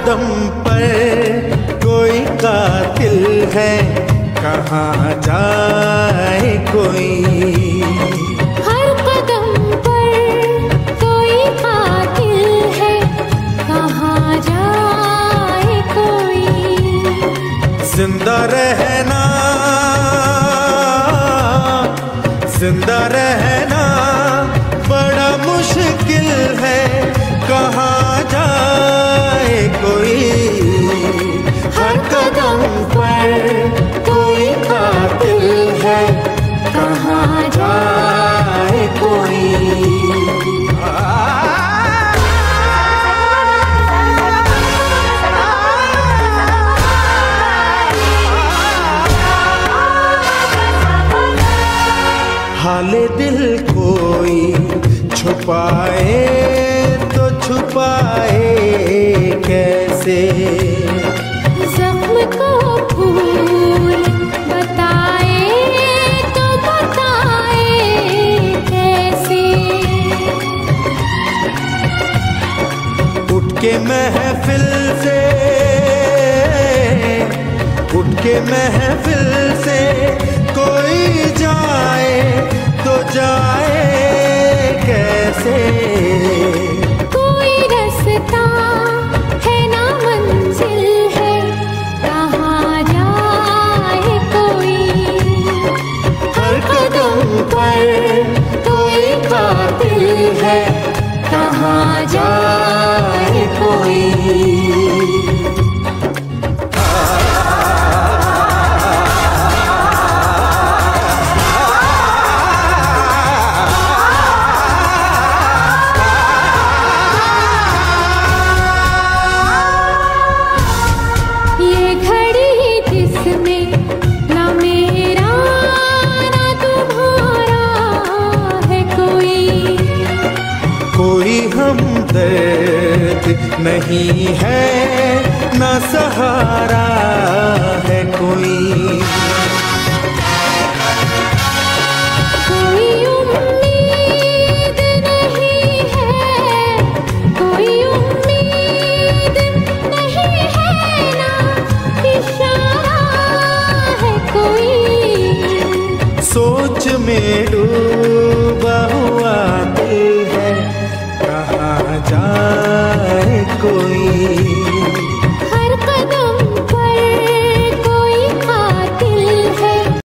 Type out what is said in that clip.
कदम पर कोई कातिल है, कहाँ जाए कोई। हर कदम पर कोई कातिल है, कहाँ जाए कोई। जिंदा रहना, जिंदा रहना बड़ा मुश्किल है, कहाँ जाए कोई। हर कदम पर कोई कातिल है, कहाँ जाए कोई। हाले दिल कोई छुपाए तो छुपाए कैसे। जख्म को फूल बताए तो बताए कैसे। उठ के महफिल से, उठ के महफिल से कोई जाए तो जाए कैसे। कोई रास्ता है ना मंजिल है, कहाँ जाए कोई। हर कदम पर कोई कातिल है, कहाँ जाए कोई। कोई हमदर्द नहीं है, ना सहारा है कोई। कोई उम्मीद नहीं है, कोई उम्मीद नहीं है, ना इशारा है कोई। सोच में डूबा हुआ दिल है, कहाँ जाए कोई।